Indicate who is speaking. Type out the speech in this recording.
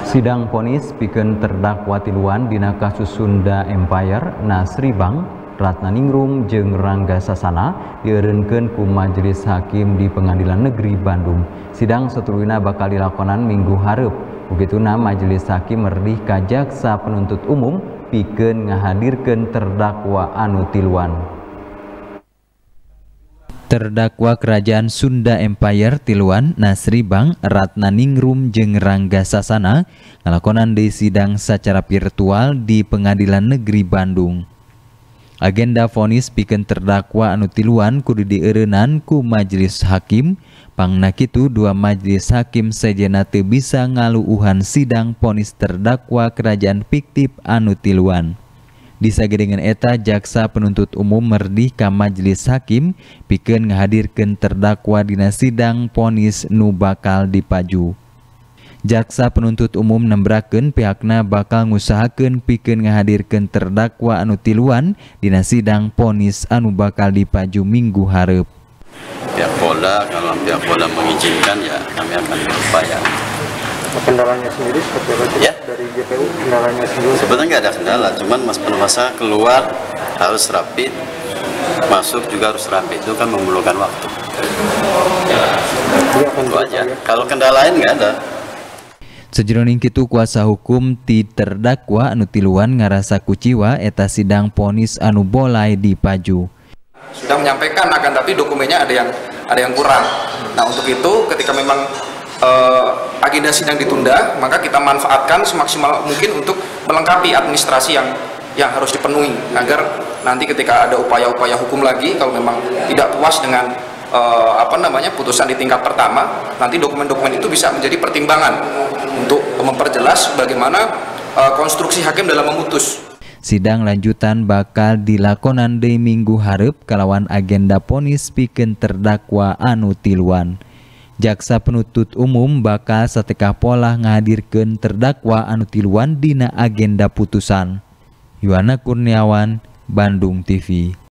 Speaker 1: Sidang vonis pikeun terdakwa tiluan dina kasus Sunda Empire Nasribang, Ratnaningrum jeung Rangga Sasana dieureunkeun ku Majelis Hakim di Pengadilan Negeri Bandung. Sidang satuluyna bakal dilakonan minggu hareup. Begituna Majelis Hakim merdih ka jaksa penuntut umum pikeun ngahadirkeun terdakwa anu tiluan. Terdakwa Kerajaan Sunda Empire tiluan Nasribang, Ratnaningrum jeung Rangga Sasana ngalakonan di sidang secara virtual di Pengadilan Negeri Bandung. Agenda vonis pikeun terdakwa anu tiluan kudu dieureunnan ku Majelis Hakim. Pangna kitu dua Majelis Hakim sejenna teu bisa ngaluuhan sidang vonis terdakwa kerajaan fiktif anu tiluan. Di sagedengan eta jaksa penuntut umum merdih ka Majelis Hakim pikeun ngahadirkeun terdakwa dina sidang vonis nu bakal dipaju. Jaksa penuntut umum nembrakeun pihakna bakal ngusahakeun pikeun ngahadirkeun terdakwa anu tiluan dina sidang vonis anu bakal dipaju minggu hareup.
Speaker 2: Pihak Polda, kalau pihak Polda mengizinkan ya kami akan berupaya.
Speaker 3: Kendalanya sendiri seperti apa sih? Ya? Dari JPU kendalanya sendiri?
Speaker 2: Sebenarnya nggak ada kendala, cuman masa keluar harus rapid, masuk juga harus rapid, itu kan memerlukan waktu. Itu aja. Kalau kendala lain nggak ada.
Speaker 1: Sajroning kitu kuasa hukum ti terdakwa anu tiluan ngarasa kuciwa eta sidang vonis anu bolai dipaju.
Speaker 4: Sudah menyampaikan akan tapi dokumennya ada yang kurang. Nah untuk itu ketika memang agenda sidang ditunda, maka kita manfaatkan semaksimal mungkin untuk melengkapi administrasi yang harus dipenuhi agar nanti ketika ada upaya-upaya hukum lagi, kalau memang tidak puas dengan putusan di tingkat pertama, nanti dokumen-dokumen itu bisa menjadi pertimbangan untuk memperjelas bagaimana konstruksi hakim dalam memutus.
Speaker 1: Sidang lanjutan bakal dilakonan di minggu hareup kalawan agenda vonis pikeun terdakwa anu tiluan. Jaksa penuntut umum bakal satekah pola ngahadirkeun terdakwa anu tiluan dina agenda putusan. Yuwana Kurniawan, Bandung TV.